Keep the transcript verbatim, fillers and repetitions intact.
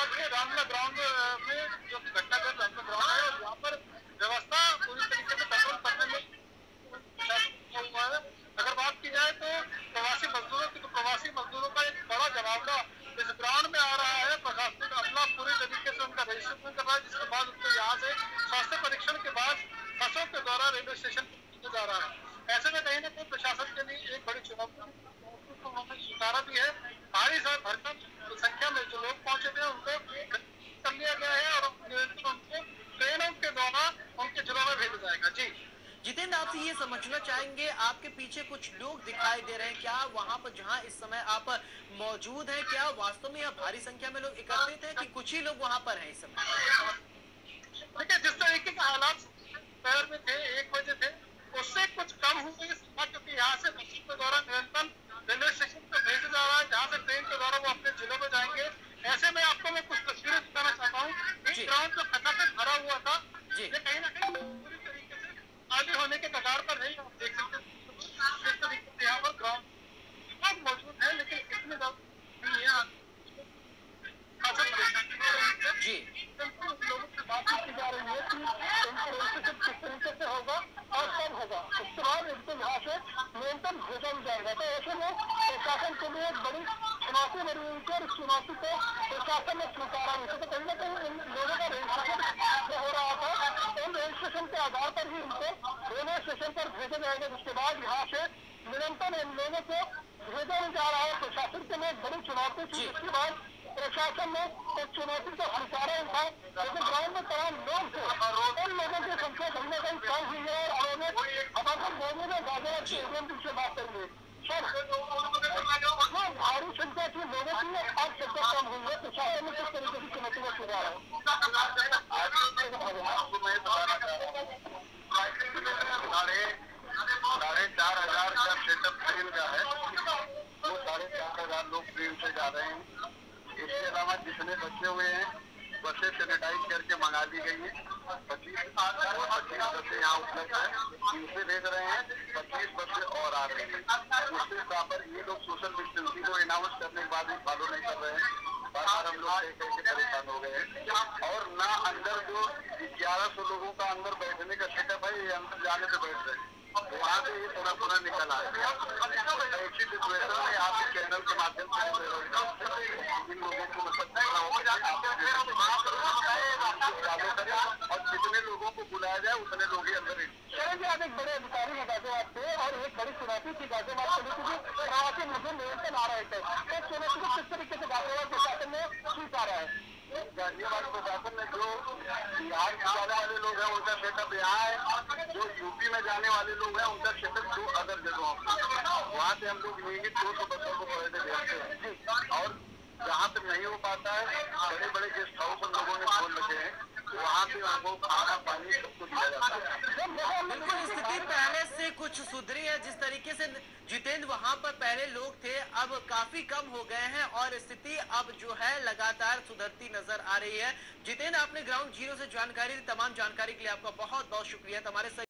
के रामला ग्राउंड में जो घटना कर रामला ग्राउंड है, और यहाँ पर व्यवस्था पूरी तरीके से कंट्रोल करने में हुआ है। अगर बात की जाए तो प्रवासी मजदूरों की, तो प्रवासी मजदूरों का एक बड़ा जमावड़ा इस ग्राउंड में आ रहा है। प्रशासन अपना पूरी तरीके से उनका रजिस्ट्रेशन कर रहा है, जिसके बाद उनको यहाँ से स्वास्थ्य परीक्षण के बाद बसों के द्वारा रेलवे स्टेशन पर जा रहा है। ऐसे में कहीं ना कहीं प्रशासन के लिए एक बड़ी चुनौती उन्होंने स्वीकारा भी है। भारी भरकम संख्या में जो लोग पहुंचे थे उनको कर लिया गया है और उनको ट्रेनों के द्वारा उनके जिलों में भेजा जाएगा। जी जितेंद्र, आपसे ये समझना चाहेंगे, आपके पीछे कुछ लोग दिखाई दे रहे हैं, क्या वहां पर जहां इस समय आप मौजूद हैं, क्या वास्तव में यहाँ भारी संख्या में लोग एकत्रित हैं कि कुछ ही लोग वहां पर हैं इस समय? देखिए, जिस तरीके के हालात शहर में थे, एक बजे थे, उससे कुछ कम हुए, क्योंकि यहाँ से बसों के द्वारा निरंतर रेलवे स्टेशन पर भेजा जा रहा है, जहाँ से ट्रेन के द्वारा वो अपने जिलों में जाएंगे। ऐसे में आपको मैं कुछ तस्वीरें दिखाना चाहता हूँ। इस ग्राउंड जो खचाखच भरा हुआ था, ये कहीं ना कहीं पूरी तरीके से खाली होने के कगार पर नहीं। आप देख सकते हैं किस तरीके से यहाँ पर ग्राउंड मौजूद है, लेकिन इतने ज्यादा जी लोगों से बातचीत की जा रही है कि इनका रजिस्ट्रेशन किस तरीके से होगा और कब होगा। उसके बाद इनको यहाँ से नियंत्रण भेजा भी जाएगा। तो ऐसे में प्रशासन के लिए एक बड़ी चुनौती बनी हुई थी और इस चुनौती को प्रशासन ने स्वीकारा नहीं। तो कहीं ना कहीं इन लोगों का रजिस्ट्रेशन जो हो रहा था, उन रजिस्ट्रेशन के आधार पर ही इनको रेलवे स्टेशन पर भेजा जाएगा, जिसके बाद यहाँ से निरंतर इन लोगों को भेजा भी जा रहा है। प्रशासन के लिए एक बड़ी चुनौती थी, जिसके बाद प्रशासन ने इस चुनौती को स्वीकारा ही था। लेकिन ग्राउंड में तमाम लोग थे, उन लोगों की संख्या कहीं ना कहीं कम हुई है और उन्होंने हमारे बोलने में गाजियाबाद स्टेडियम से बात करेंगे सर, भारी संख्या की लोगों की आज संख्या कम हुई है। प्रशासन ने किस तरीके की चुनौती को स्वीकारा है? साढ़े चार हजार का सेटअप ट्रेन का है, वो साढ़े चार हजार लोग ट्रेन से जा रहे हैं। इसके अलावा जितने बचे हुए हैं, बसें सैनिटाइज करके मंगा दी गई है। पच्चीस और पच्चीस बसें यहाँ उपलब्ध है, इनसे भेज रहे हैं। पच्चीस बसें और आ रही है। उससे प्रॉपर ये लोग सोशल डिस्टेंसिंग को अनाउंस करने के बाद भी फॉलो नहीं कर रहे हैं। बार बार हम लोग कह कह के परेशान हो गए हैं। और ना अंदर जो ग्यारह सौ लोगों का अंदर बैठने का सेटअप है, ये अंदर जाने से बैठ रहे हैं, वहाँ से ये थोड़ा थोड़ा निकल आए। ऐसी सिचुएशन में आपके चैनल के माध्यम से इन लोगों को मतलब और जितने लोगों को बुलाया जाए उतने लोग ही अंदर। चलेंगे, आप एक बड़े अधिकारी हैं गाजियाबाद से और एक बड़ी चुनौती थी गाजियाबाद के लिए, क्योंकि प्रवासी मुझे नियंत्रण आ रहे थे। तो चुनौती को किस तरीके से गाजियाबाद प्रशासन ने स्वीकारा है? गाजियाबाद प्रशासन ने जो बिहार के जाने वाले लोग हैं उनका सेटअप यहाँ है, जो यूपी में जाने वाले लोग हैं उनका सेटअप दो अदर जगहों पर, वहाँ से हम लोग नियमित दो सौ बसों को पहले भेजते हैं। और जहाँ पे नहीं हो पाता है, बड़े बड़े गेस्ट हाउस हम लोगों ने खोल रखे हैं, वहाँ पे हमको खाना पानी सब कुछ दिया जाता है। बिल्कुल, स्थिति पहले से कुछ सुधरी है। जिस तरीके से जितेंद्र वहां पर पहले लोग थे, अब काफी कम हो गए हैं और स्थिति अब जो है लगातार सुधरती नजर आ रही है। जितेंद्र, आपने ग्राउंड जीरो से जानकारी दी, तमाम जानकारी के लिए आपका बहुत बहुत शुक्रिया। हमारे